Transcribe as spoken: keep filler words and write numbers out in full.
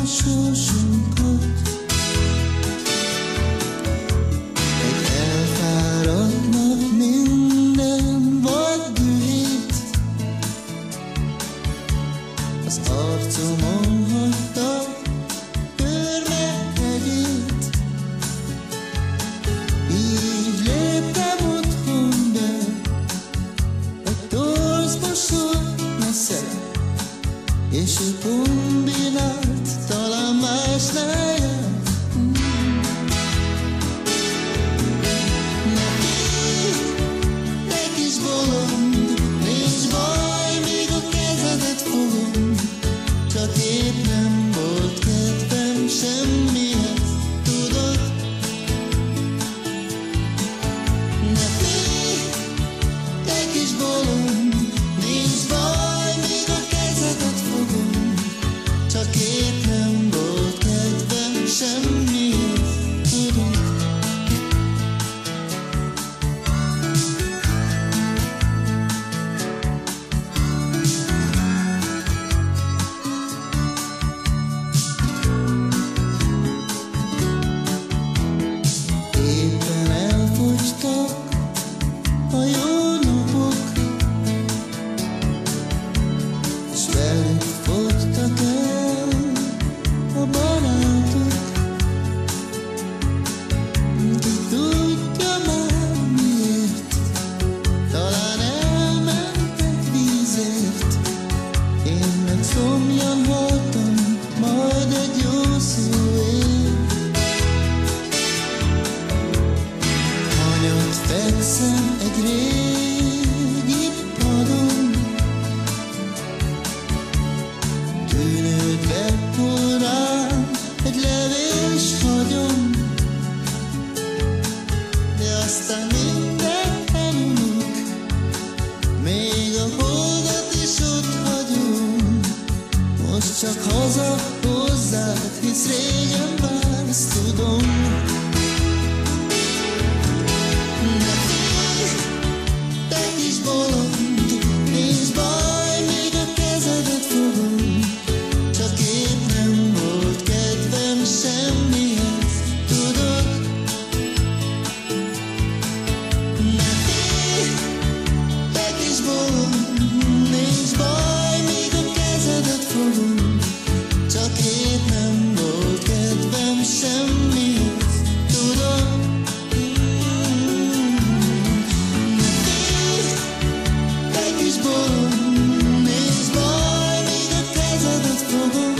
sorsunkat. Egy elfáradt nap minden vad dühét az arcomon hagyta körmehegyét. Így léptem otthonba, egy torzba sor messze, és ő kombinált, talán másnál járt. Te kis bolond, nincs baj, míg a kezedet fogom, csak épp nem volt kedvem semmihez, tudod? Ne félj, te kis bolond, nincs baj, míg a kezedet fogom, csak épp nem volt kedvem semmihez, tudod? Éppen elfogytak a jó napok, s velük fogytak el a barátok. Ki tudja már miért, talán elmentek vízért. Én meg szomjan haltam, majd egy jó szóért. Hanyat fekszem egy régi padon, tűnőd behull rám egy levél, s hagyom, de aztán minden elunok, még a holdat is ott hagyom. Most csak haza hozzád, hisz régen vársz, tudom. Ne félj, te kis bolond, nincs baj, még a kezedet fogom, csak épp nem volt kedvem semmihez, tudod? Ne félj, te kis bolond, nincs baj, még a kezedet fogom, csak épp nem volt kedvem semmihez, tudod? Ne félj, te kis bolond, nincs baj, még a kezedet fogom.